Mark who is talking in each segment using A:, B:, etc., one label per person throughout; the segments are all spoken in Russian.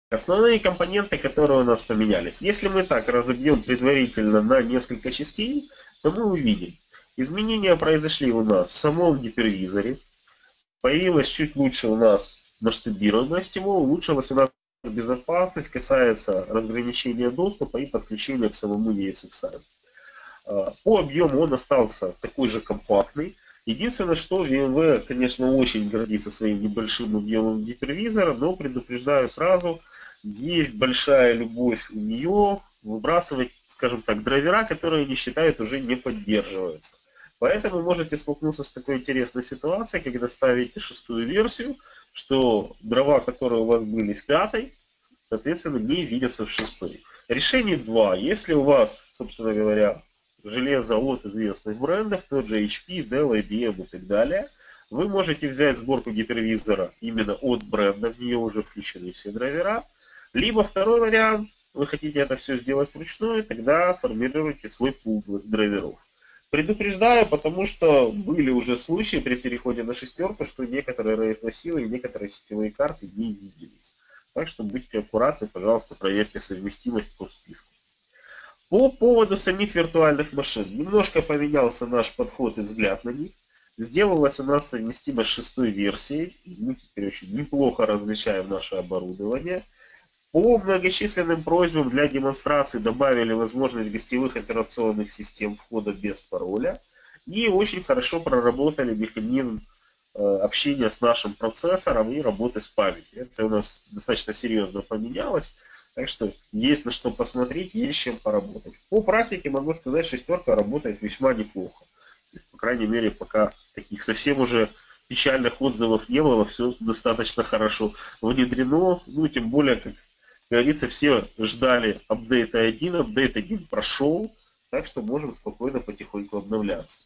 A: Основные компоненты, которые у нас поменялись. Если мы так разобьем предварительно на несколько частей, то мы увидим. Изменения произошли у нас в самом гипервизоре. Появилась чуть лучше у нас масштабируемость его, улучшилась у нас безопасность, касается разграничения доступа и подключения к самому ESXi. По объему он остался такой же компактный. Единственное, что VMware, конечно, очень гордится своим небольшим объемом гипервизора, но предупреждаю сразу, есть большая любовь у нее выбрасывать, скажем так, драйвера, которые они считают уже не поддерживаются. Поэтому можете столкнуться с такой интересной ситуацией, когда ставите шестую версию, что дрова, которые у вас были в пятой, соответственно, не видятся в шестой. Решение два. Если у вас, собственно говоря, железо от известных брендов, тот же HP, Dell, IBM и так далее, вы можете взять сборку гипервизора именно от бренда, в нее уже включены все драйвера. Либо второй вариант, вы хотите это все сделать вручную, тогда формируйте свой пул драйверов. Предупреждаю, потому что были уже случаи при переходе на шестерку, что некоторые RAID-носилы и некоторые сетевые карты не виделись. Так что будьте аккуратны, пожалуйста, проверьте совместимость по списку. По поводу самих виртуальных машин. Немножко поменялся наш подход и взгляд на них. Сделалась у нас совместимость с шестой версией. Мы теперь очень неплохо различаем наше оборудование. По многочисленным просьбам для демонстрации добавили возможность гостевых операционных систем входа без пароля. И очень хорошо проработали механизм общения с нашим процессором и работы с памятью. Это у нас достаточно серьезно поменялось. Так что есть на что посмотреть, есть чем поработать. По практике могу сказать, шестерка работает весьма неплохо. По крайней мере, пока таких совсем уже печальных отзывов не было, все достаточно хорошо внедрено. Ну, тем более, как говорится, все ждали апдейта 1, апдейт 1 прошел, так что можем спокойно потихоньку обновляться.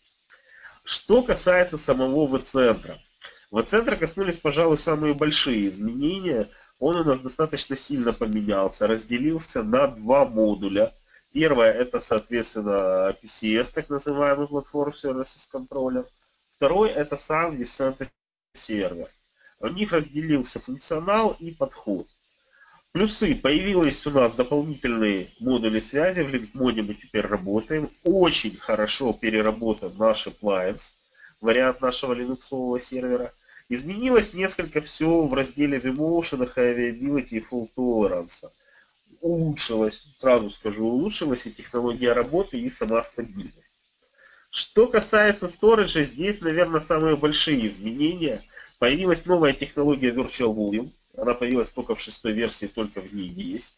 A: Что касается самого V-центра. V-центра коснулись, пожалуй, самые большие изменения. Он у нас достаточно сильно поменялся, разделился на два модуля. Первое это, соответственно, PCS, так называемый Platform Services Controller. Второй это сам vCenter сервер. У них разделился функционал и подход. Плюсы. Появились у нас дополнительные модули связи. В LinkMode мы теперь работаем. Очень хорошо переработан наш appliance, вариант нашего линуксового сервера. Изменилось несколько все в разделе vMotion, Availability и Fault Tolerance. Улучшилось, сразу скажу, улучшилась и технология работы, и сама стабильность. Что касается сториджа, здесь, наверное, самые большие изменения. Появилась новая технология Virtual Volume. Она появилась только в шестой версии, только в ней есть.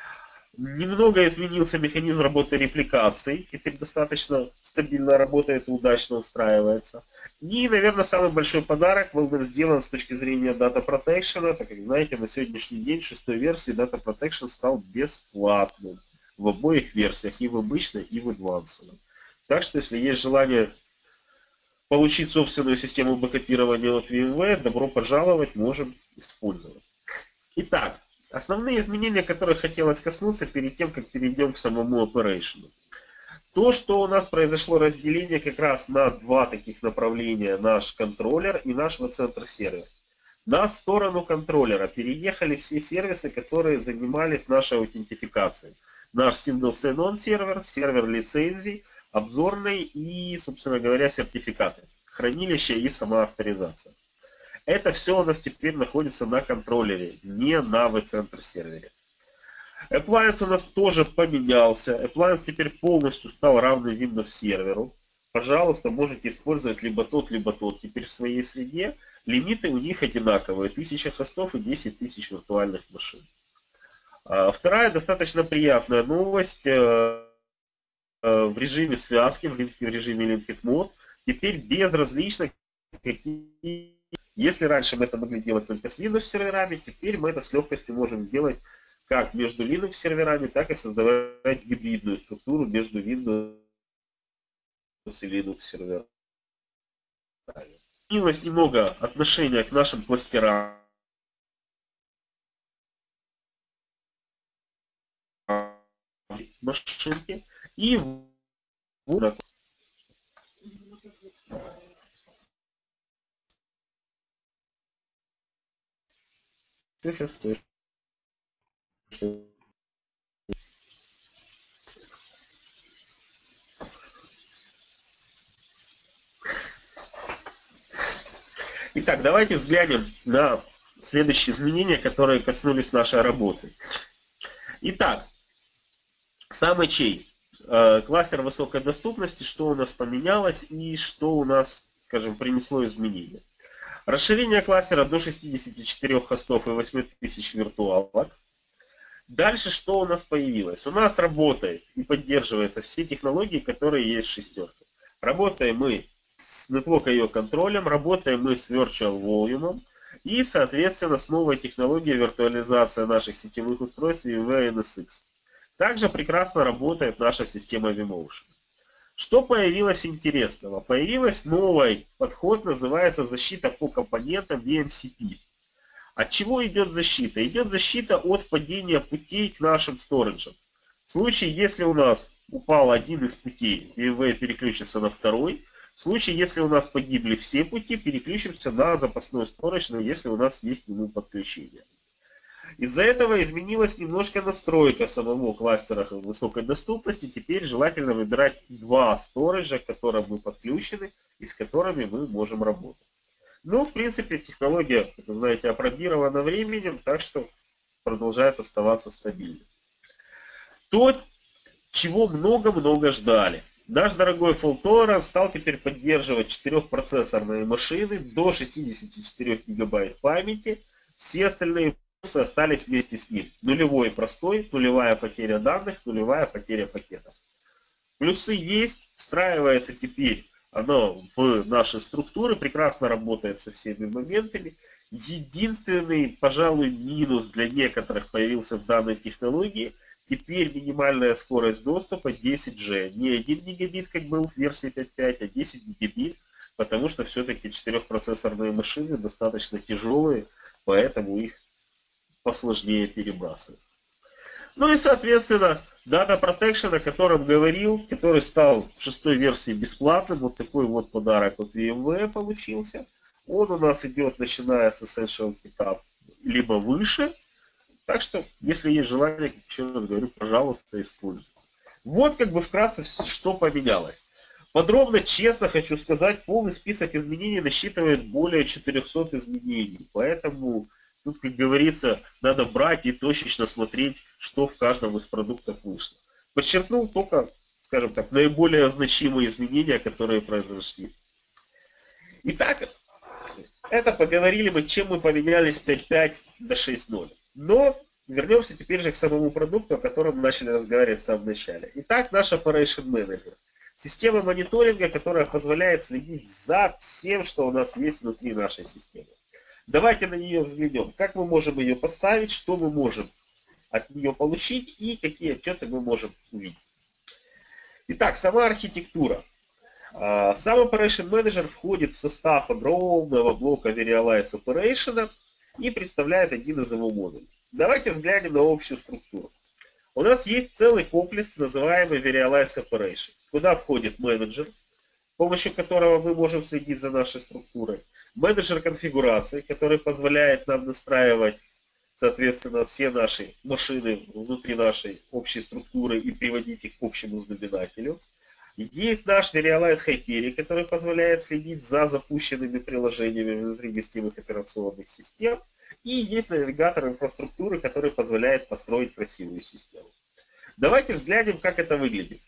A: Немного изменился механизм работы репликаций. Теперь достаточно стабильно работает и удачно устраивается. И, наверное, самый большой подарок был нам сделан с точки зрения Data Protection. Так как, знаете, на сегодняшний день в шестой версии Data Protection стал бесплатным. В обоих версиях, и в обычной, и в Advanced. Так что, если есть желание получить собственную систему бэкапирования от VMware, добро пожаловать, можем использовать. Итак, основные изменения, которых хотелось коснуться перед тем, как перейдем к самому operation. То, что у нас произошло разделение как раз на два таких направления, наш контроллер и наш веб-центр сервер. На сторону контроллера переехали все сервисы, которые занимались нашей аутентификацией. Наш Single Sign-On сервер, сервер лицензий, обзорный и, собственно говоря, сертификаты, хранилище и сама авторизация. Это все у нас теперь находится на контроллере, не на vCenter сервере. Appliance у нас тоже поменялся. Appliance теперь полностью стал равный Windows серверу. Пожалуйста, можете использовать либо тот, либо тот теперь в своей среде. Лимиты у них одинаковые. 1000 хостов и 10 тысяч виртуальных машин. Вторая достаточно приятная новость. В режиме связки, в режиме Linked Mode, теперь безразлично, какие... Если раньше мы это могли делать только с Windows серверами, теперь мы это с легкостью можем делать как между Linux серверами, так и создавать гибридную структуру между Windows и Linux серверами. Изменилось немного отношение к нашим кластерам машинки и вот сейчас что... Итак, давайте взглянем на следующие изменения, которые коснулись нашей работы. Итак, сам HA. Кластер высокой доступности, что у нас поменялось и что у нас, скажем, принесло изменения. Расширение кластера до 64 хостов и 8000 виртуалок. Дальше что у нас появилось? У нас работает и поддерживаются все технологии, которые есть в шестерке. Работаем мы с Network IO контролем, работаем мы с Virtual Volume и, соответственно, с новой технологией виртуализации наших сетевых устройств VNSX. Также прекрасно работает наша система vMotion. Что появилось интересного? Появился новый подход, называется защита по компонентам VMCP. От чего идет защита? Идет защита от падения путей к нашим сториджам. В случае, если у нас упал один из путей, VMware переключится на второй. В случае, если у нас погибли все пути, переключимся на запасной сторидж, если у нас есть к нему подключение. Из-за этого изменилась немножко настройка самого кластера высокой доступности. Теперь желательно выбирать два сториджа, к которым мы подключены и с которыми мы можем работать. Ну, в принципе, технология, как вы знаете, апробирована временем, так что продолжает оставаться стабильной. То, чего много-много ждали. Наш дорогой Fault Tolerance стал теперь поддерживать 4-процессорные машины до 64 гигабайт памяти. Все остальные остались вместе с ним. Нулевой простой, нулевая потеря данных, нулевая потеря пакетов. Плюсы есть, встраивается теперь оно в наши структуры, прекрасно работает со всеми моментами. Единственный, пожалуй, минус для некоторых появился в данной технологии. Теперь минимальная скорость доступа 10G. Не 1 гигабит, как был в версии 5.5, а 10 гигабит, потому что все-таки 4-процессорные машины достаточно тяжелые, поэтому их посложнее перебрасывать. Ну и, соответственно, Data Protection, о котором говорил, который стал в 6-й версии бесплатным, вот такой вот подарок от VMware получился. Он у нас идет, начиная с Essential GitHub, либо выше. Так что, если есть желание, еще раз говорю, пожалуйста, используйте. Вот как бы вкратце, что поменялось. Подробно, честно хочу сказать, полный список изменений насчитывает более 400 изменений. Поэтому тут, как говорится, надо брать и точечно смотреть, что в каждом из продуктов вышло. Подчеркнул только, скажем так, наиболее значимые изменения, которые произошли. Итак, это поговорили мы, чем мы поменялись с 5.5 до 6.0. Но вернемся теперь же к самому продукту, о котором начали разговаривать в самом начале. Итак, наш Operation Manager. Система мониторинга, которая позволяет следить за всем, что у нас есть внутри нашей системы. Давайте на нее взглянем. Как мы можем ее поставить, что мы можем от нее получить и какие отчеты мы можем увидеть. Итак, сама архитектура. Сам Operation Manager входит в состав огромного блока Verialize Operation и представляет один из его модулей. Давайте взглянем на общую структуру. У нас есть целый комплекс, называемый Verialize Operation, куда входит менеджер, с помощью которого мы можем следить за нашей структурой, менеджер конфигурации, который позволяет нам настраивать, соответственно, все наши машины внутри нашей общей структуры и приводить их к общему знаменателю. Есть наш Verialize Hyperion, который позволяет следить за запущенными приложениями внутри гостевых операционных систем. И есть навигатор инфраструктуры, который позволяет построить красивую систему. Давайте взглянем, как это выглядит.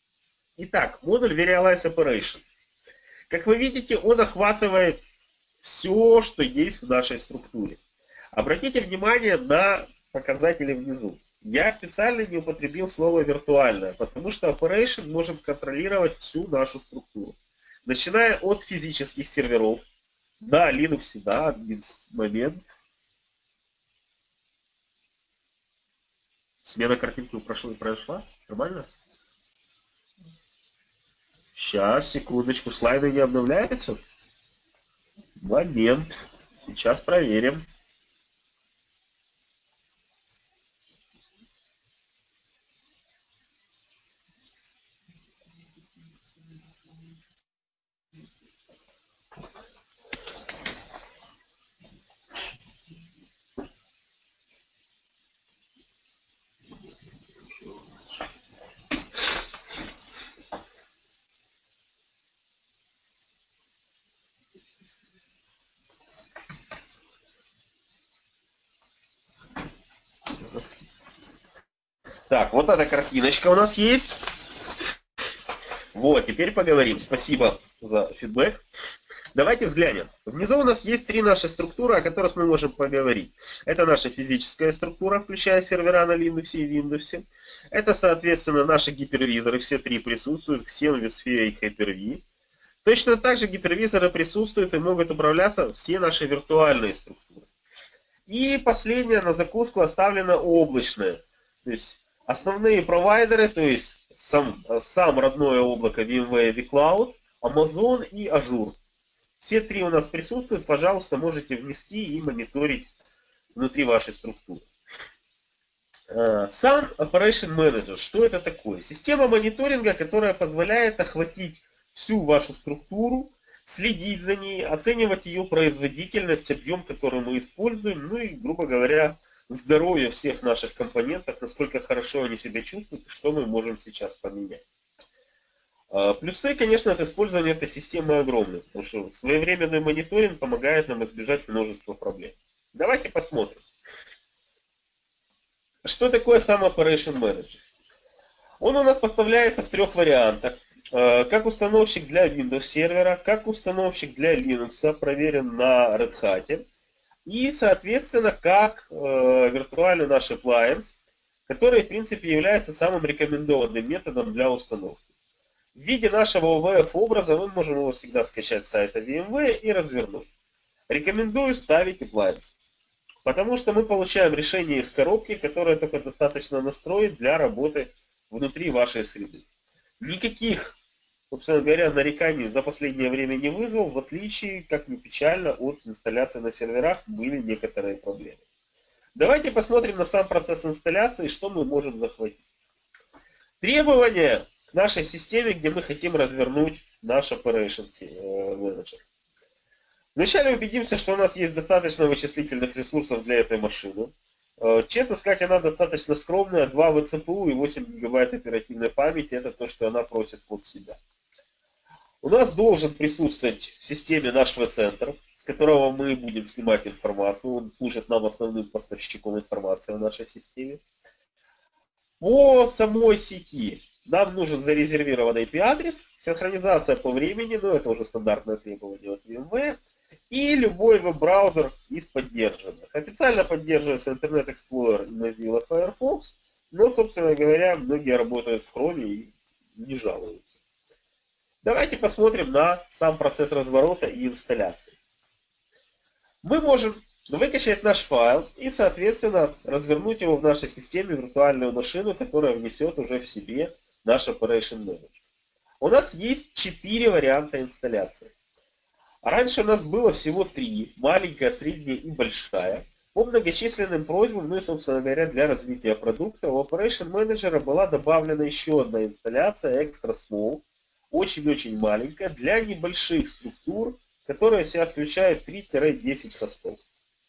A: Итак, модуль Verialize Operation. Как вы видите, он охватывает все, что есть в нашей структуре. Обратите внимание на показатели внизу. Я специально не употребил слово виртуальное, потому что Operation может контролировать всю нашу структуру. Начиная от физических серверов, на Linux, да, один момент. Смена картинки прошла? Нормально? Сейчас, секундочку, слайды не обновляются? Момент. Сейчас проверим. Так, вот эта картиночка у нас есть. Вот, теперь поговорим. Спасибо за фидбэк. Давайте взглянем. Внизу у нас есть три наши структуры, о которых мы можем поговорить. Это наша физическая структура, включая сервера на Linux и Windows. Это, соответственно, наши гипервизоры, все три присутствуют, Xen, vSphere и Hyper-V. Точно так же гипервизоры присутствуют и могут управляться все наши виртуальные структуры. И последнее, на закуску оставлено облачное. То есть основные провайдеры, то есть сам родное облако VMware vCloud, Amazon и Azure. Все три у нас присутствуют, пожалуйста, можете внести и мониторить внутри вашей структуры. Сам Operation Manager, что это такое? Система мониторинга, которая позволяет охватить всю вашу структуру, следить за ней, оценивать ее производительность, объем, который мы используем, ну и, грубо говоря, здоровье всех наших компонентов, насколько хорошо они себя чувствуют и что мы можем сейчас поменять. Плюсы, конечно, от использования этой системы огромны, потому что своевременный мониторинг помогает нам избежать множества проблем. Давайте посмотрим. Что такое сам Operation Manager? Он у нас поставляется в трех вариантах. Как установщик для Windows сервера, как установщик для Linux, проверен на Red Hat. И, соответственно, как виртуальный наш appliance, который, в принципе, является самым рекомендованным методом для установки. В виде нашего OVF-образа мы можем его всегда скачать с сайта VMware и развернуть. Рекомендую ставить appliance, потому что мы получаем решение из коробки, которое только достаточно настроить для работы внутри вашей среды. Никаких, собственно говоря, нареканий за последнее время не вызвал, в отличие, как ни печально, от инсталляции на серверах были некоторые проблемы. Давайте посмотрим на сам процесс инсталляции, что мы можем захватить. Требования к нашей системе, где мы хотим развернуть наш Operation Manager. Вначале убедимся, что у нас есть достаточно вычислительных ресурсов для этой машины. Честно сказать, она достаточно скромная, 2 vCPU и 8 гигабайт оперативной памяти, это то, что она просит под себя. У нас должен присутствовать в системе наш vCenter, с которого мы будем снимать информацию, он служит нам основным поставщиком информации в нашей системе. По самой сети нам нужен зарезервированный IP-адрес, синхронизация по времени, но это уже стандартное требование от VMware, и любой веб-браузер из поддержанных. Официально поддерживается Internet Explorer и Mozilla Firefox, но, собственно говоря, многие работают в Chrome и не жалуются. Давайте посмотрим на сам процесс разворота и инсталляции. Мы можем выкачать наш файл и, соответственно, развернуть его в нашей системе виртуальную машину, которая внесет уже в себе наш Operation Manager. У нас есть 4 варианта инсталляции. Раньше у нас было всего 3, маленькая, средняя и большая. По многочисленным просьбам, ну и, собственно говоря, для развития продукта, у Operation Manager была добавлена еще одна инсталляция Extra Small, очень-очень маленькая, для небольших структур, которая в себя включает 3-10 хостов.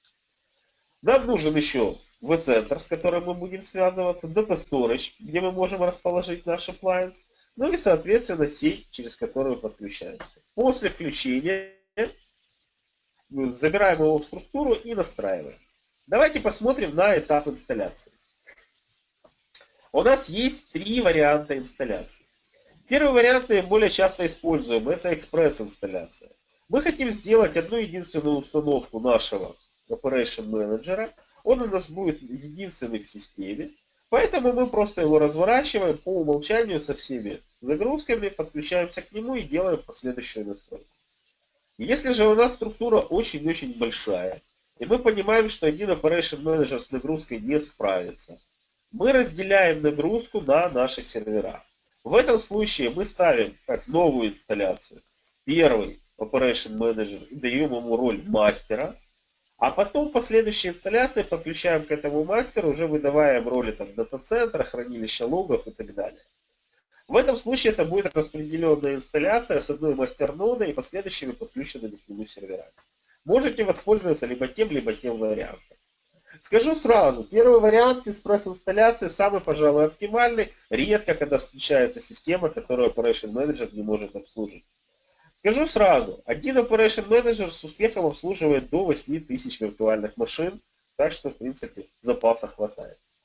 A: Нам нужен еще vCenter, с которым мы будем связываться, Data Storage, где мы можем расположить наш appliance, ну и, соответственно, сеть, через которую подключаемся. После включения забираем его в структуру и настраиваем. Давайте посмотрим на этап инсталляции. У нас есть 3 варианта инсталляции. Первый вариант наиболее часто используем, это экспресс-инсталляция. Мы хотим сделать одну единственную установку нашего Operation Manager. Он у нас будет единственный в системе. Поэтому мы просто его разворачиваем по умолчанию со всеми загрузками, подключаемся к нему и делаем последующую настройку. Если же у нас структура очень-очень большая, и мы понимаем, что один Operation Manager с нагрузкой не справится, мы разделяем нагрузку на наши сервера. В этом случае мы ставим как новую инсталляцию первый Operation Manager и даем ему роль мастера, а потом в последующей инсталляции подключаем к этому мастеру, уже выдавая роли дата-центра, хранилища логов и так далее. В этом случае это будет распределенная инсталляция с одной мастер-нодой и последующими подключенными к нему серверами. Можете воспользоваться либо тем вариантом. Скажу сразу, первый вариант экспресс-инсталляции самый, пожалуй, оптимальный. Редко, когда встречается система, которую Operation Manager не может обслужить. Скажу сразу, один Operation Manager с успехом обслуживает до 8000 виртуальных машин, так что, в принципе, запаса хватает.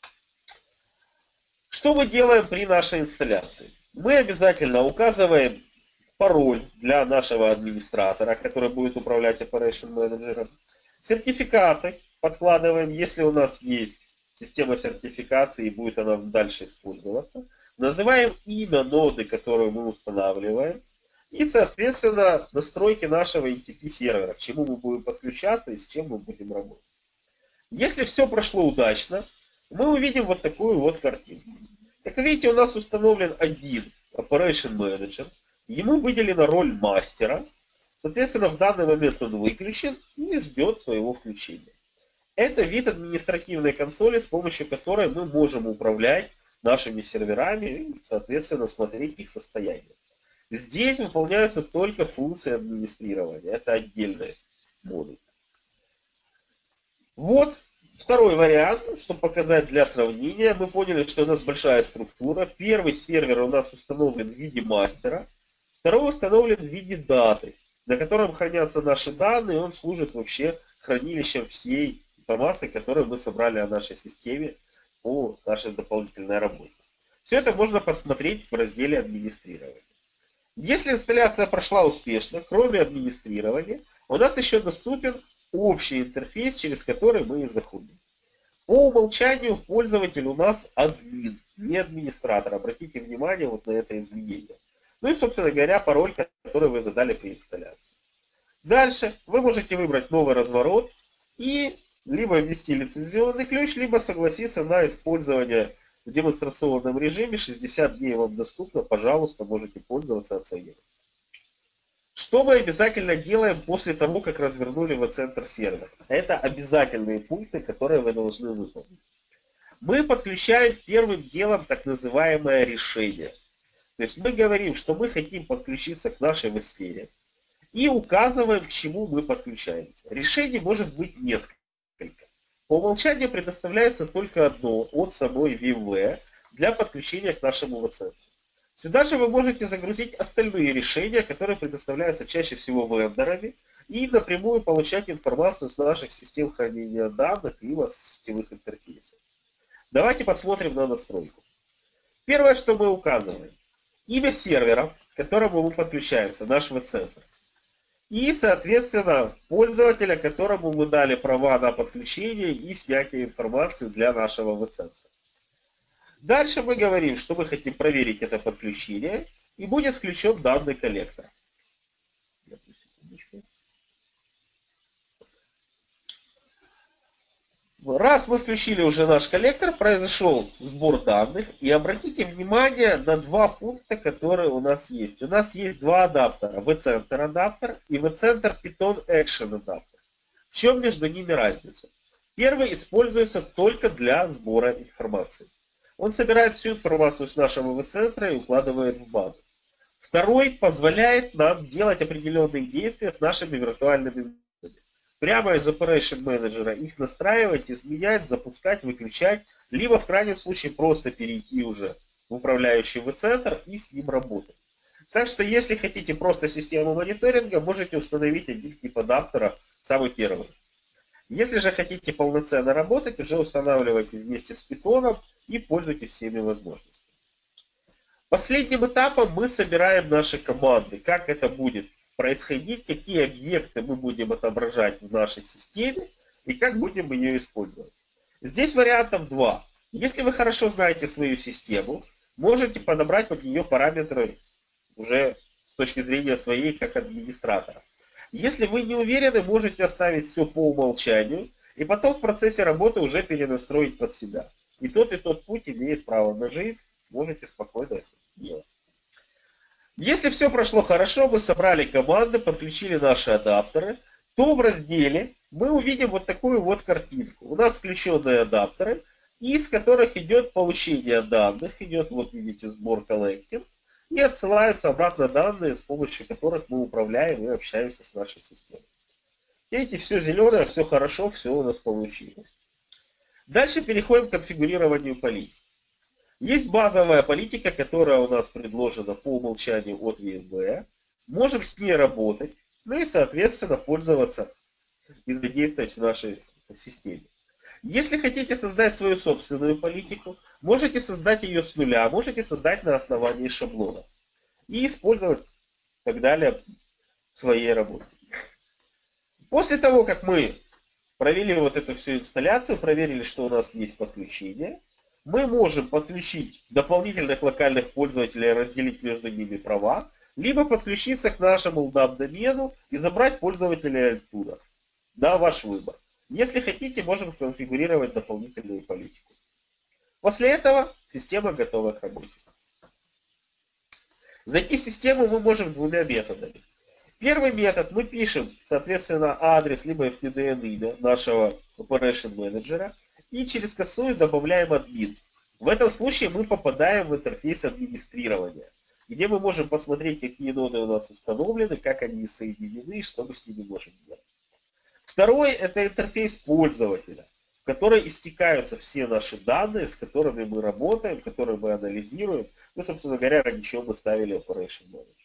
A: Что мы делаем при нашей инсталляции? Мы обязательно указываем пароль для нашего администратора, который будет управлять Operation Manager. Сертификаты подкладываем, если у нас есть система сертификации и будет она дальше использоваться. Называем имя ноды, которую мы устанавливаем. И, соответственно, настройки нашего NTP сервера, к чему мы будем подключаться и с чем мы будем работать. Если все прошло удачно, мы увидим вот такую вот картинку. Как видите, у нас установлен один Operation Manager. Ему выделена роль мастера. Соответственно, в данный момент он выключен и ждет своего включения. Это вид административной консоли, с помощью которой мы можем управлять нашими серверами и, соответственно, смотреть их состояние. Здесь выполняются только функции администрирования. Это отдельный модуль. Вот второй вариант, чтобы показать для сравнения. Мы поняли, что у нас большая структура. Первый сервер у нас установлен в виде мастера. Второй установлен в виде даты, на котором хранятся наши данные. Он служит вообще хранилищем всей информации, которую мы собрали о нашей системе по нашей дополнительной работе. Все это можно посмотреть в разделе администрирования. Если инсталляция прошла успешно, кроме администрирования, у нас еще доступен общий интерфейс, через который мы и заходим. По умолчанию пользователь у нас админ, не администратор. Обратите внимание вот на это изменение. Ну и, собственно говоря, пароль, который вы задали при инсталляции. Дальше вы можете выбрать новый разворот и либо ввести лицензионный ключ, либо согласиться на использование в демонстрационном режиме. 60 дней вам доступно, пожалуйста, можете пользоваться, оценивать. Что мы обязательно делаем после того, как развернули vCenter сервер? Это обязательные пункты, которые вы должны выполнить. Мы подключаем первым делом так называемое решение. То есть мы говорим, что мы хотим подключиться к нашей vSphere и указываем, к чему мы подключаемся. Решений может быть несколько. По умолчанию предоставляется только одно от самой VMware для подключения к нашему vCenter. Сюда же вы можете загрузить остальные решения, которые предоставляются чаще всего вендорами, и напрямую получать информацию с наших систем хранения данных либо с сетевых интерфейсов. Давайте посмотрим на настройку. Первое, что мы указываем. Имя сервера, к которому мы подключаемся, наш vCenter. И, соответственно, пользователя, которому мы дали права на подключение и снятие информации для нашего vCenter. Дальше мы говорим, что мы хотим проверить это подключение, и будет включен данный коллектор. Раз мы включили уже наш коллектор, произошел сбор данных. И обратите внимание на два пункта, которые у нас есть. У нас есть два адаптера. vCenter адаптер и vCenter Python Action адаптер. В чем между ними разница? Первый используется только для сбора информации. Он собирает всю информацию с нашего vCenter и укладывает в базу. Второй позволяет нам делать определенные действия с нашими виртуальными методами. Прямо из Operation Manager их настраивать, изменять, запускать, выключать, либо в крайнем случае просто перейти уже в управляющий vCenter и с ним работать. Так что если хотите просто систему мониторинга, можете установить один тип адаптера, самый первый. Если же хотите полноценно работать, уже устанавливайте вместе с Python и пользуйтесь всеми возможностями. Последним этапом мы собираем наши команды. Как это будет происходить, какие объекты мы будем отображать в нашей системе и как будем ее использовать. Здесь вариантов два. Если вы хорошо знаете свою систему, можете подобрать под нее параметры уже с точки зрения своей как администратора. Если вы не уверены, можете оставить все по умолчанию и потом в процессе работы уже перенастроить под себя. И тот путь имеет право на жизнь, можете спокойно это делать. Если все прошло хорошо, мы собрали команды, подключили наши адаптеры, то в разделе мы увидим вот такую вот картинку. У нас включенные адаптеры, из которых идет получение данных, идет, вот видите, сбор collecting, и отсылаются обратно данные, с помощью которых мы управляем и общаемся с нашей системой. Видите, все зеленое, все хорошо, все у нас получилось. Дальше переходим к конфигурированию политики. Есть базовая политика, которая у нас предложена по умолчанию от VMware. Можем с ней работать, ну и, соответственно, пользоваться и задействовать в нашей системе. Если хотите создать свою собственную политику, можете создать ее с нуля, можете создать на основании шаблона и использовать так далее в своей работе. После того, как мы провели вот эту всю инсталляцию, проверили, что у нас есть подключение, мы можем подключить дополнительных локальных пользователей, разделить между ними права, либо подключиться к нашему LDAP-домену и забрать пользователей оттуда. Да, ваш выбор. Если хотите, можем конфигурировать дополнительную политику. После этого система готова к работе. Зайти в систему мы можем двумя методами. Первый метод, мы пишем, соответственно, адрес либо FTDN имя нашего Operation Manager и через косую добавляем админ. В этом случае мы попадаем в интерфейс администрирования, где мы можем посмотреть, какие ноды у нас установлены, как они соединены и что мы с ними можем делать. Второй – это интерфейс пользователя, в который истекаются все наши данные, с которыми мы работаем, которые мы анализируем. Ну, собственно говоря, ради чего мы ставили Operation Manager.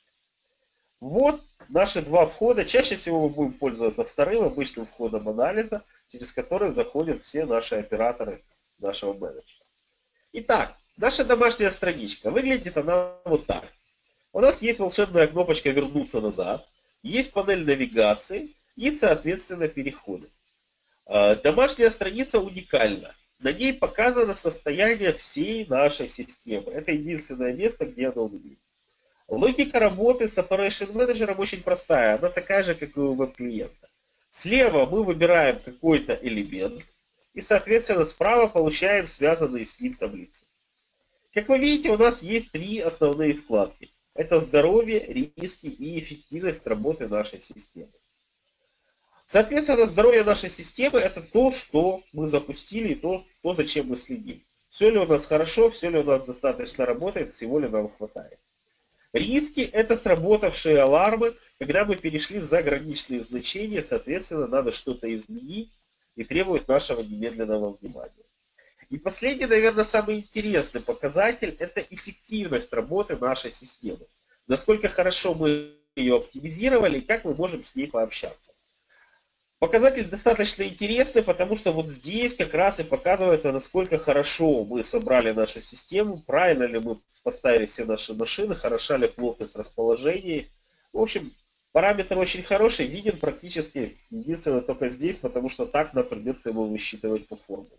A: Вот наши два входа. Чаще всего мы будем пользоваться вторым, обычным входом анализа, через который заходят все наши операторы нашего менеджера. Итак, наша домашняя страничка. Выглядит она вот так. У нас есть волшебная кнопочка «Вернуться назад», есть панель навигации и, соответственно, переходы. Домашняя страница уникальна. На ней показано состояние всей нашей системы. Это единственное место, где оно выглядит. Логика работы с Operation Manager очень простая. Она такая же, как и у веб-клиента. Слева мы выбираем какой-то элемент. И, соответственно, справа получаем связанные с ним таблицы. Как вы видите, у нас есть три основные вкладки. Это здоровье, риски и эффективность работы нашей системы. Соответственно, здоровье нашей системы – это то, что мы запустили, и то, зачем мы следим. Все ли у нас хорошо, все ли у нас достаточно работает, всего ли нам хватает. Риски – это сработавшие алармы, когда мы перешли за граничные значения, соответственно, надо что-то изменить и требует нашего немедленного внимания. И последний, наверное, самый интересный показатель – это эффективность работы нашей системы. Насколько хорошо мы ее оптимизировали и как мы можем с ней пообщаться. Показатель достаточно интересный, потому что вот здесь как раз и показывается, насколько хорошо мы собрали нашу систему, правильно ли мы поставили все наши машины, хороша ли плотность расположения. В общем, параметр очень хороший, виден практически единственно только здесь, потому что так нам придется его высчитывать по формуле.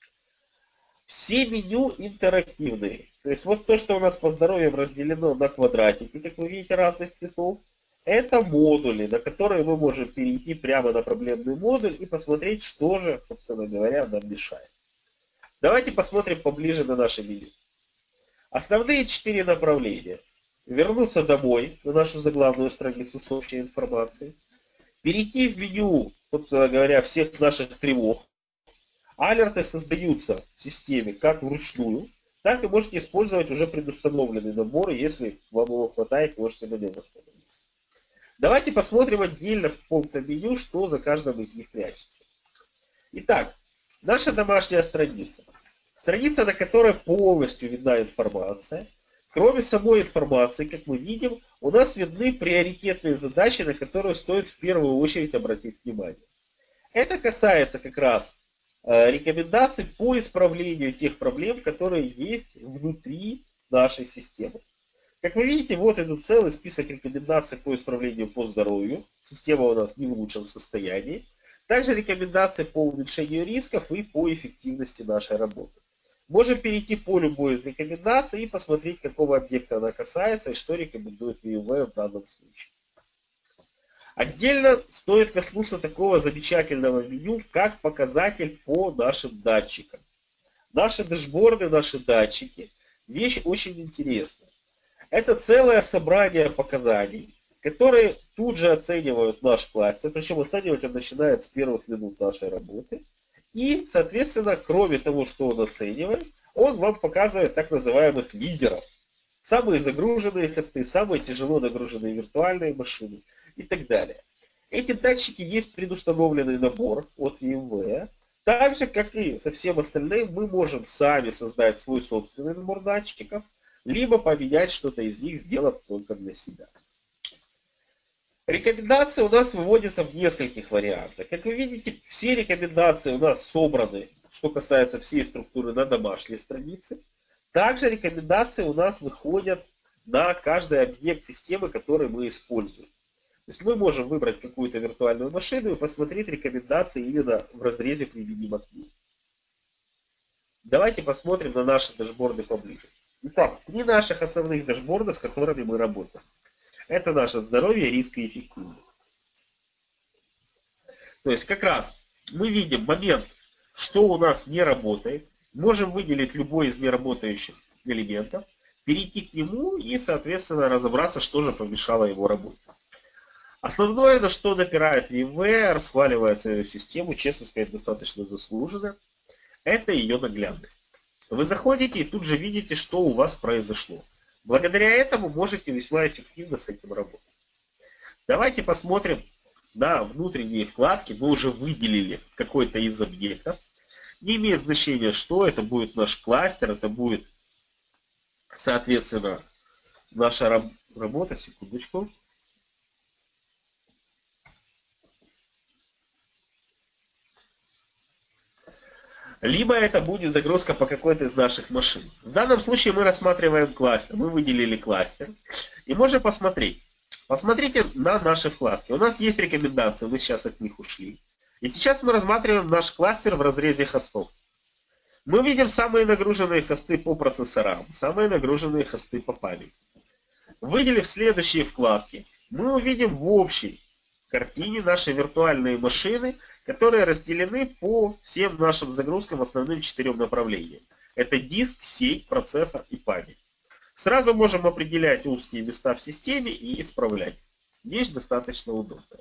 A: Все меню интерактивные. То есть вот то, что у нас по здоровью разделено на квадратики, как вы видите, разных цветов. Это модули, на которые мы можем перейти прямо на проблемный модуль и посмотреть, что же, собственно говоря, нам мешает. Давайте посмотрим поближе на наше меню. Основные 4 направления. Вернуться домой, на нашу заглавную страницу с общей информацией. Перейти в меню, собственно говоря, всех наших тревог. Алерты создаются в системе как вручную, так и можете использовать уже предустановленный набор, если вам его хватает, можете на нем остановиться. Давайте посмотрим отдельно в пунктах меню, что за каждым из них прячется. Итак, наша домашняя страница. Страница, на которой полностью видна информация. Кроме самой информации, как мы видим, у нас видны приоритетные задачи, на которые стоит в первую очередь обратить внимание. Это касается как раз рекомендаций по исправлению тех проблем, которые есть внутри нашей системы. Как вы видите, вот идет целый список рекомендаций по исправлению по здоровью. Система у нас не в лучшем состоянии. Также рекомендации по уменьшению рисков и по эффективности нашей работы. Можем перейти по любой из рекомендаций и посмотреть, какого объекта она касается и что рекомендует VMware в данном случае. Отдельно стоит коснуться такого замечательного меню, как показатель по нашим датчикам. Наши дэшборды, наши датчики – вещь очень интересная. Это целое собрание показаний, которые тут же оценивают наш кластер, причем оценивать он начинает с первых минут нашей работы. И, соответственно, кроме того, что он оценивает, он вам показывает так называемых лидеров. Самые загруженные хосты, самые тяжело нагруженные виртуальные машины и так далее. Эти датчики есть предустановленный набор от VMware. Так же, как и со всем остальным, мы можем сами создать свой собственный набор датчиков, либо поменять что-то из них, сделав только для себя. Рекомендации у нас выводятся в нескольких вариантах. Как вы видите, все рекомендации у нас собраны что касается всей структуры на домашней странице. Также рекомендации у нас выходят на каждый объект системы, который мы используем. То есть мы можем выбрать какую-то виртуальную машину и посмотреть рекомендации именно в разрезе применимо к ней. Давайте посмотрим на наши дашборды поближе. Итак, 3 наших основных дашборда, с которыми мы работаем. Это наше здоровье, риск и эффективность. То есть как раз мы видим момент, что у нас не работает. Можем выделить любой из неработающих элементов, перейти к нему и, соответственно, разобраться, что же помешало его работе. Основное, на что напирает VMware, расхваливая свою систему, честно сказать, достаточно заслуженно, это ее наглядность. Вы заходите и тут же видите, что у вас произошло. Благодаря этому можете весьма эффективно с этим работать. Давайте посмотрим на внутренние вкладки. Мы уже выделили какой-то из объектов. Не имеет значения, что это будет наш кластер, это будет, соответственно, наша работа. Секундочку. Либо это будет загрузка по какой-то из наших машин. В данном случае мы рассматриваем кластер. Мы выделили кластер. И можем посмотреть. Посмотрите на наши вкладки. У нас есть рекомендации, мы сейчас от них ушли. И сейчас мы рассматриваем наш кластер в разрезе хостов. Мы видим самые нагруженные хосты по процессорам, самые нагруженные хосты по памяти. Выделив следующие вкладки, мы увидим в общей картине наши виртуальные машины, которые разделены по всем нашим загрузкам основным 4 направлениям. Это диск, сеть, процессор и память. Сразу можем определять узкие места в системе и исправлять. Вещь достаточно удобная.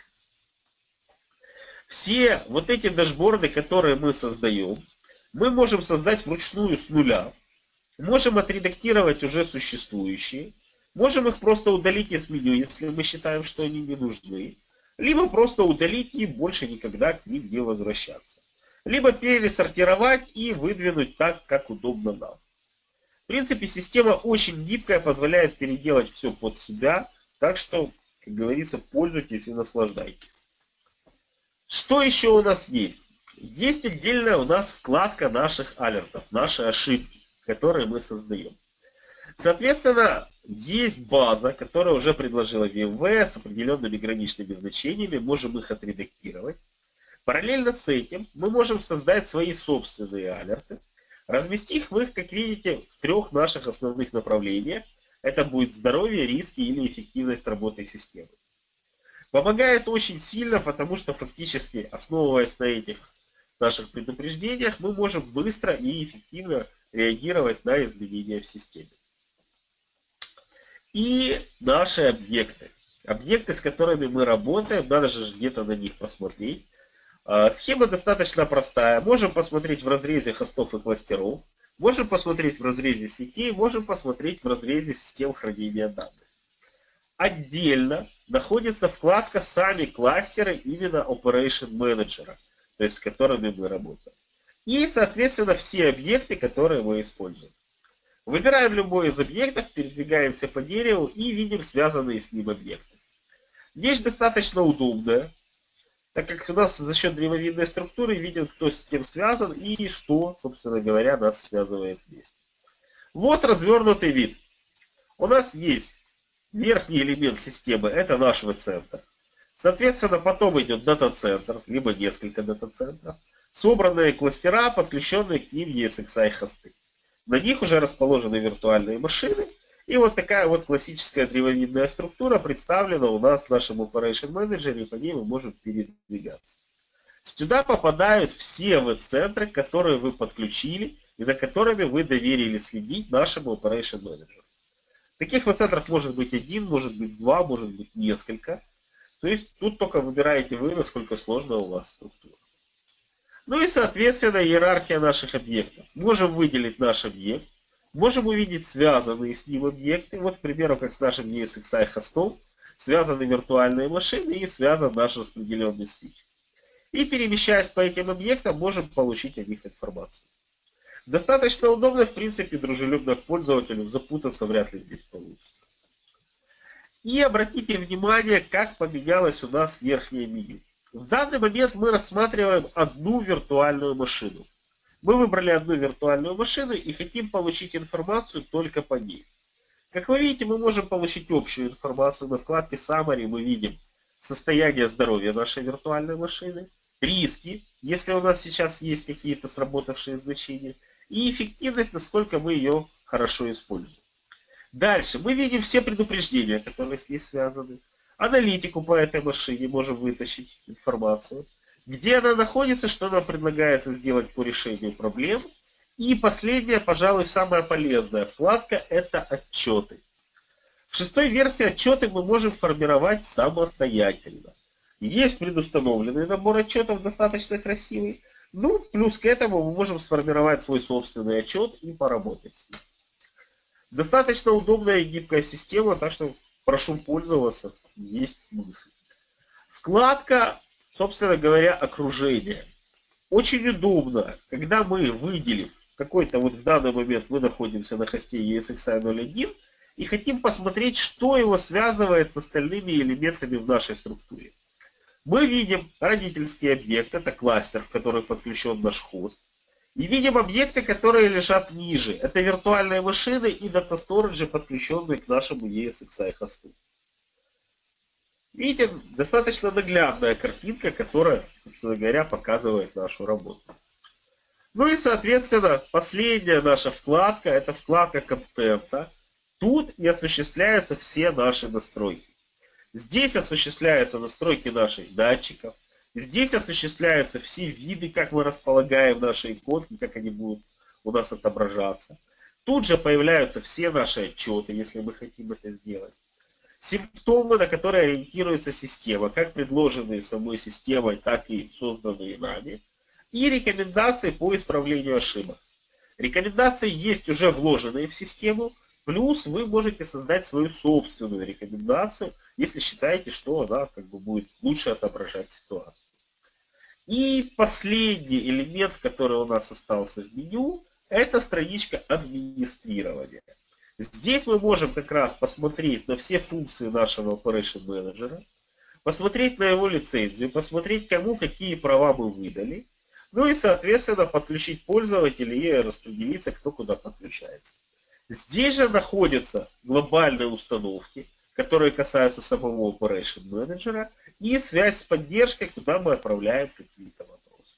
A: Все вот эти дашборды, которые мы создаем, мы можем создать вручную с нуля. Можем отредактировать уже существующие. Можем их просто удалить из меню, если мы считаем, что они не нужны. Либо просто удалить и больше никогда к ним не возвращаться. Либо пересортировать и выдвинуть так, как удобно нам. В принципе, система очень гибкая, позволяет переделать все под себя. Так что, как говорится, пользуйтесь и наслаждайтесь. Что еще у нас есть? Есть отдельная у нас вкладка наших алертов, наши ошибки, которые мы создаем. Соответственно, есть база, которая уже предложила VMware с определенными граничными значениями, можем их отредактировать. Параллельно с этим мы можем создать свои собственные алерты, разместив их, как видите, в 3 наших основных направлениях. Это будет здоровье, риски или эффективность работы системы. Помогает очень сильно, потому что фактически, основываясь на этих наших предупреждениях, мы можем быстро и эффективно реагировать на изменения в системе. И наши объекты. Объекты, с которыми мы работаем, надо же где-то на них посмотреть. Схема достаточно простая. Можем посмотреть в разрезе хостов и кластеров. Можем посмотреть в разрезе сетей. Можем посмотреть в разрезе систем хранения данных. Отдельно находится вкладка «Сами кластеры» именно Operation Manager, то есть с которыми мы работаем. И, соответственно, все объекты, которые мы используем. Выбираем любой из объектов, передвигаемся по дереву и видим связанные с ним объекты. Вещь достаточно удобная, так как у нас за счет древовидной структуры видим, кто с кем связан и что, собственно говоря, нас связывает вместе. Вот развернутый вид. У нас есть верхний элемент системы, это наш V-центр. Соответственно, потом идет дата-центр, либо несколько дата-центров. Собранные кластера, подключенные к ним ESXi хосты. На них уже расположены виртуальные машины. И вот такая вот классическая древовидная структура представлена у нас в нашем Operation Manager, и по ней мы можем передвигаться. Сюда попадают все V-центры, которые вы подключили и за которыми вы доверили следить нашему Operation Manager. Таких V-центров может быть 1, может быть 2, может быть несколько. То есть тут только выбираете вы, насколько сложная у вас структура. Ну и, соответственно, иерархия наших объектов. Можем выделить наш объект. Можем увидеть связанные с ним объекты. Вот, к примеру, как с нашим ESXi хостом. Связаны виртуальные машины и связан наш распределенный свитч. И перемещаясь по этим объектам, можем получить о них информацию. Достаточно удобно, в принципе, дружелюбно к пользователю. Запутаться вряд ли здесь получится. И обратите внимание, как поменялось у нас верхнее меню. В данный момент мы рассматриваем одну виртуальную машину. Мы выбрали одну виртуальную машину и хотим получить информацию только по ней. Как вы видите, мы можем получить общую информацию. На вкладке Summary мы видим состояние здоровья нашей виртуальной машины, риски, если у нас сейчас есть какие-то сработавшие значения, и эффективность, насколько мы ее хорошо используем. Дальше мы видим все предупреждения, которые с ней связаны. Аналитику по этой машине можем вытащить информацию. Где она находится, что нам предлагается сделать по решению проблем. И последняя, пожалуй, самая полезная вкладка – это отчеты. В 6-й версии отчеты мы можем формировать самостоятельно. Есть предустановленный набор отчетов, достаточно красивый. Ну, плюс к этому мы можем сформировать свой собственный отчет и поработать с ним. Достаточно удобная и гибкая система, так что прошу пользоваться, есть смысл. Вкладка, собственно говоря, окружение. Очень удобно, когда мы выделим какой-то, вот в данный момент мы находимся на хосте ESXi 01 и хотим посмотреть, что его связывает с остальными элементами в нашей структуре. Мы видим родительский объект, это кластер, в который подключен наш хост. И видим объекты, которые лежат ниже. Это виртуальные машины и дата сториджи, подключенные к нашему ESXi хосту. Видите, достаточно наглядная картинка, которая, собственно говоря, показывает нашу работу. Ну и, соответственно, последняя наша вкладка, это вкладка контента. Тут и осуществляются все наши настройки. Здесь осуществляются настройки наших датчиков. Здесь осуществляются все виды, как мы располагаем наши иконки, как они будут у нас отображаться. Тут же появляются все наши отчеты, если мы хотим это сделать. Симптомы, на которые ориентируется система, как предложенные самой системой, так и созданные нами. И рекомендации по исправлению ошибок. Рекомендации есть уже вложенные в систему, плюс вы можете создать свою собственную рекомендацию, если считаете, что она будет лучше отображать ситуацию. И последний элемент, который у нас остался в меню, это страничка администрирования. Здесь мы можем как раз посмотреть на все функции нашего Operation Manager, посмотреть на его лицензию, посмотреть, кому какие права мы выдали, ну и, соответственно, подключить пользователя и распределиться, кто куда подключается. Здесь же находятся глобальные установки, которые касаются самого Operation Manager, и связь с поддержкой, куда мы отправляем какие-то вопросы.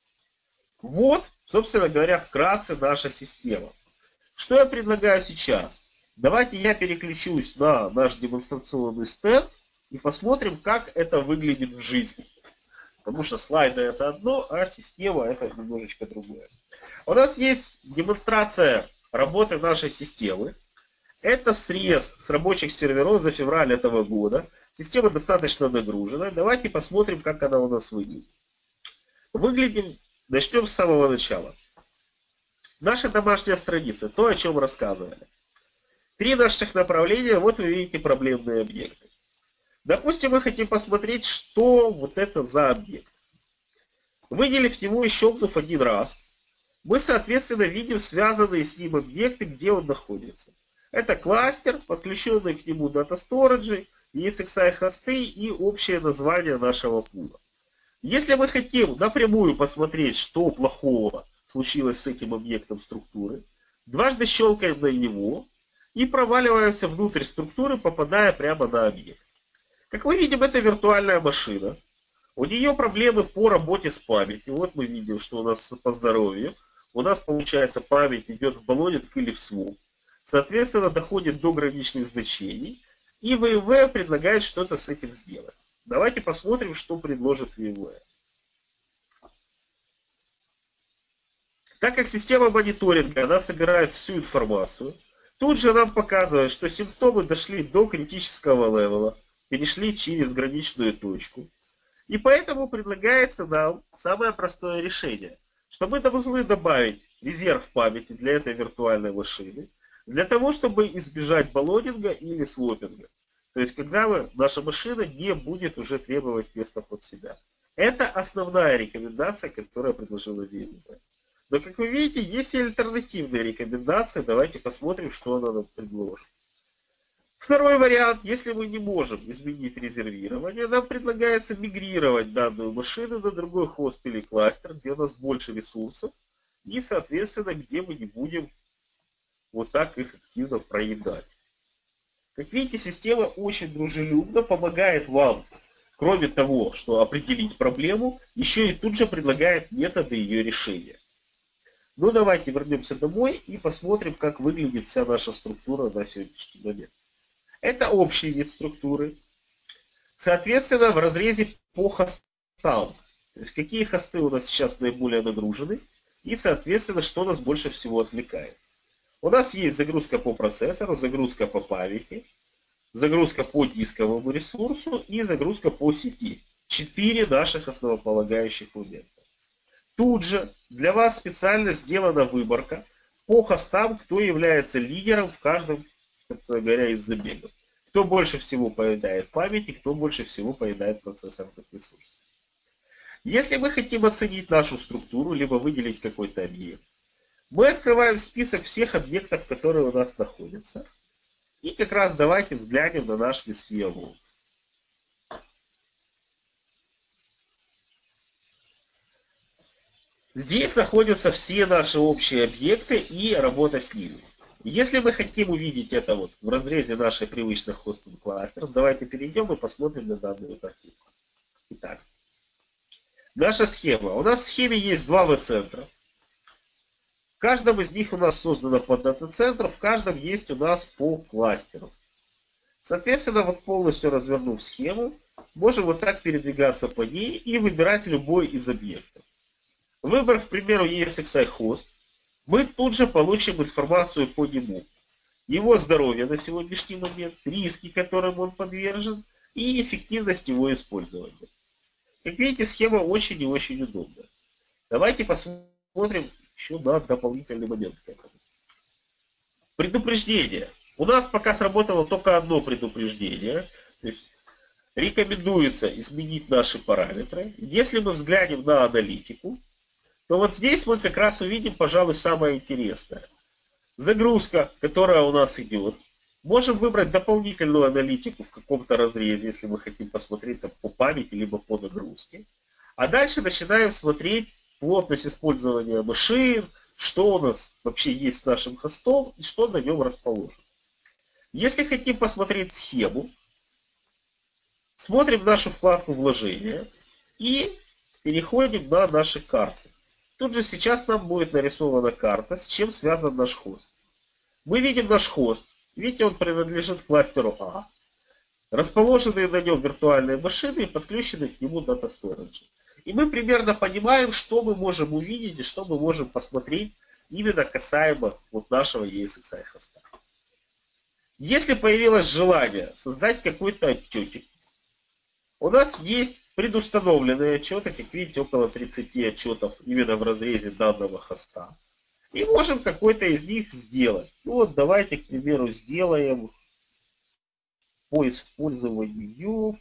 A: Вот, собственно говоря, вкратце наша система. Что я предлагаю сейчас? Давайте я переключусь на наш демонстрационный стенд и посмотрим, как это выглядит в жизни. Потому что слайды это одно, а система это немножечко другое. У нас есть демонстрация работы нашей системы. Это срез с рабочих серверов за февраль этого года. Система достаточно нагружена. Давайте посмотрим, как она у нас выглядит. Начнем с самого начала. Наша домашняя страница, то, о чем рассказывали. 3 наших направления, вот вы видите проблемные объекты. Допустим, мы хотим посмотреть, что вот это за объект. Выделив его и щелкнув один раз, мы, соответственно, видим связанные с ним объекты, где он находится. Это кластер, подключенный к нему дата сториджи, ESXi хосты и общее название нашего пула. Если мы хотим напрямую посмотреть, что плохого случилось с этим объектом структуры, дважды щелкаем на него и проваливаемся внутрь структуры, попадая прямо на объект. Как мы видим, это виртуальная машина. У нее проблемы по работе с памятью. Вот мы видим, что у нас по здоровью. У нас, получается, память идет в баллонинг или в своп. Соответственно, доходит до граничных значений. И VMware предлагает что-то с этим сделать. Давайте посмотрим, что предложит VMware. Так как система мониторинга, она собирает всю информацию, тут же нам показывает, что симптомы дошли до критического левела, перешли через граничную точку. И поэтому предлагается нам самое простое решение, что мы должны добавить резерв памяти для этой виртуальной машины, для того, чтобы избежать баллонинга или свопинга. То есть, когда наша машина не будет уже требовать места под себя. Это основная рекомендация, которую предложила VMware. Но, как вы видите, есть и альтернативные рекомендации. Давайте посмотрим, что она нам предложит. Второй вариант, если мы не можем изменить резервирование, нам предлагается мигрировать данную машину на другой хост или кластер, где у нас больше ресурсов и, соответственно, где мы не будем вот так их активно проедать. Как видите, система очень дружелюбно помогает вам, кроме того, что определить проблему, еще и тут же предлагает методы ее решения. Ну, давайте вернемся домой и посмотрим, как выглядит вся наша структура на сегодняшний момент. Это общий вид структуры. Соответственно, в разрезе по хостам. То есть, какие хосты у нас сейчас наиболее нагружены и, соответственно, что нас больше всего отвлекает. У нас есть загрузка по процессору, загрузка по памяти, загрузка по дисковому ресурсу и загрузка по сети. 4 наших основополагающих момента. Тут же для вас специально сделана выборка по хостам, кто является лидером в каждом, собственно говоря, из забегов. Кто больше всего поедает памяти, кто больше всего поедает процессорных ресурсов. Если мы хотим оценить нашу структуру, либо выделить какой-то объект, мы открываем список всех объектов, которые у нас находятся. И как раз давайте взглянем на наш vSphere Vault. Здесь находятся все наши общие объекты и работа с ними. Если мы хотим увидеть это вот в разрезе наших привычных hosting clusters, давайте перейдем и посмотрим на данную картинку. Итак, наша схема. У нас в схеме есть два V-центра. В каждом из них у нас создано по дата-центру, в каждом есть у нас по кластеру. Соответственно, вот полностью развернув схему, можем вот так передвигаться по ней и выбирать любой из объектов. Выбрав, к примеру, ESXi хост, мы тут же получим информацию по нему. Его здоровье на сегодняшний момент, риски, которым он подвержен, и эффективность его использования. Как видите, схема очень и очень удобная. Давайте посмотрим еще на дополнительный момент. Предупреждение. У нас пока сработало только одно предупреждение. То есть рекомендуется изменить наши параметры. Если мы взглянем на аналитику, то вот здесь мы как раз увидим, пожалуй, самое интересное. Загрузка, которая у нас идет. Можем выбрать дополнительную аналитику в каком-то разрезе, если мы хотим посмотреть там, по памяти, либо по нагрузке. А дальше начинаем смотреть плотность использования машин, что у нас вообще есть с нашим хостом и что на нем расположено. Если хотим посмотреть схему, смотрим нашу вкладку вложения и переходим на наши карты. Тут же сейчас нам будет нарисована карта, с чем связан наш хост. Мы видим наш хост. Видите, он принадлежит кластеру А. Расположенные на нем виртуальные машины и подключены к нему дата storage. И мы примерно понимаем, что мы можем увидеть и что мы можем посмотреть именно касаемо вот нашего ESXi хоста. Если появилось желание создать какой-то отчетик, у нас есть предустановленные отчеты, как видите, около 30 отчетов именно в разрезе данного хоста. И можем какой-то из них сделать. Ну вот давайте, к примеру, сделаем по использованию.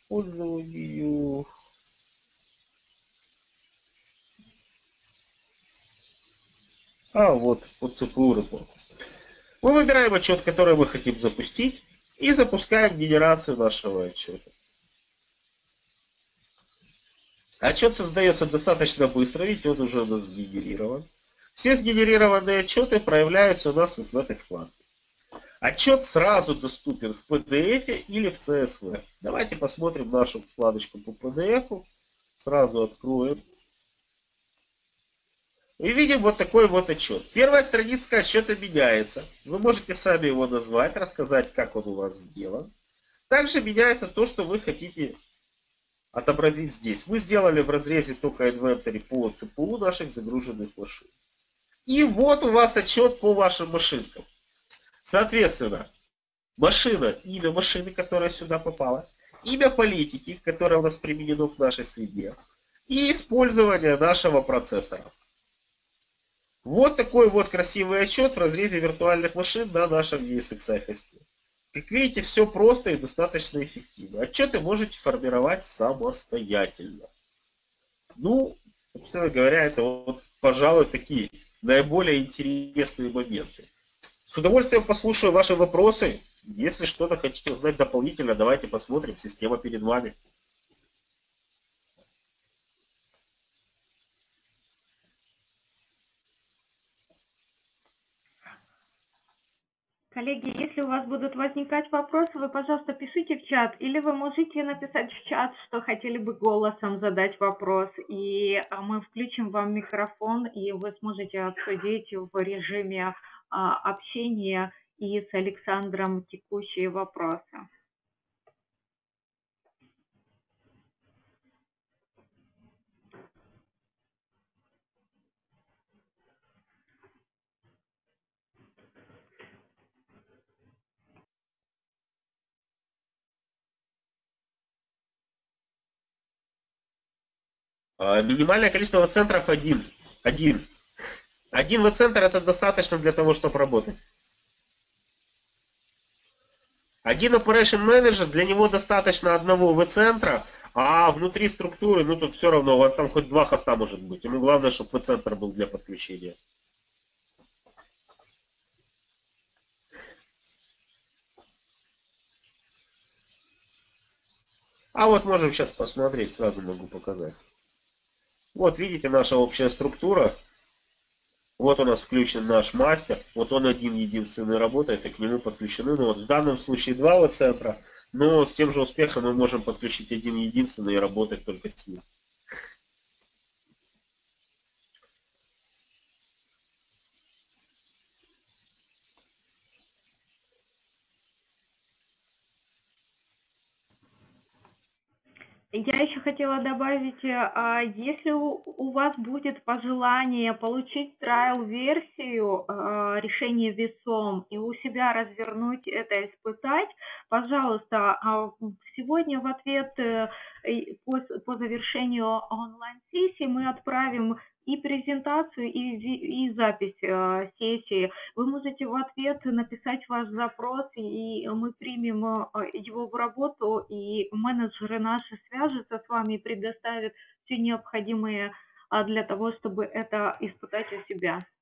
A: Вот по CPU report. Мы выбираем отчет, который мы хотим запустить, и запускаем генерацию нашего отчета. Отчет создается достаточно быстро, видите, он уже у нас сгенерирован. Все сгенерированные отчеты проявляются у нас вот в этой вкладке. Отчет сразу доступен в PDF или в CSV. Давайте посмотрим нашу вкладочку по PDF. Сразу откроем. И видим вот такой вот отчет. Первая страница отчета меняется. Вы можете сами его назвать, рассказать, как он у вас сделан. Также меняется то, что вы хотите отобразить здесь. Мы сделали в разрезе только инвентарь по CPU наших загруженных машин. И вот у вас отчет по вашим машинкам. Соответственно, машина, имя машины, которая сюда попала, имя политики, которое у нас применено к нашей среде, и использование нашего процессора. Вот такой вот красивый отчет в разрезе виртуальных машин на нашем ESXi хосте. Как видите, все просто и достаточно эффективно. Отчеты можете формировать самостоятельно. Ну, собственно говоря, это вот, пожалуй, такие наиболее интересные моменты. С удовольствием послушаю ваши вопросы. Если что-то хотите узнать дополнительно, давайте посмотрим. Система перед вами.
B: Коллеги, если у вас будут возникать вопросы, вы, пожалуйста, пишите в чат, или вы можете написать в чат, что хотели бы голосом задать вопрос, и мы включим вам микрофон, и вы сможете обсудить в режиме общения и с Александром текущие вопросы.
A: Минимальное количество центров один. Один. Один V-центр это достаточно для того, чтобы работать. Один Operation Manager, для него достаточно одного V-центра, а внутри структуры, ну тут все равно, у вас там хоть два хоста может быть. Ему главное, чтобы V-центр был для подключения. А вот можем сейчас посмотреть, сразу могу показать. Вот видите наша общая структура. Вот у нас включен наш мастер. Вот он один единственный работает, и к нему подключены. Ну, вот в данном случае два V-центра, но с тем же успехом мы можем подключить один единственный и работать только с ним.
B: Я еще хотела добавить, если у вас будет пожелание получить трайл-версию решения весом и у себя развернуть это, испытать, пожалуйста, сегодня в ответ по завершению онлайн-сессии мы отправим и презентацию, и запись сессии. Вы можете в ответ написать ваш запрос, и мы примем его в работу, и менеджеры наши свяжутся с вами и предоставят все необходимые для того, чтобы это испытать у себя.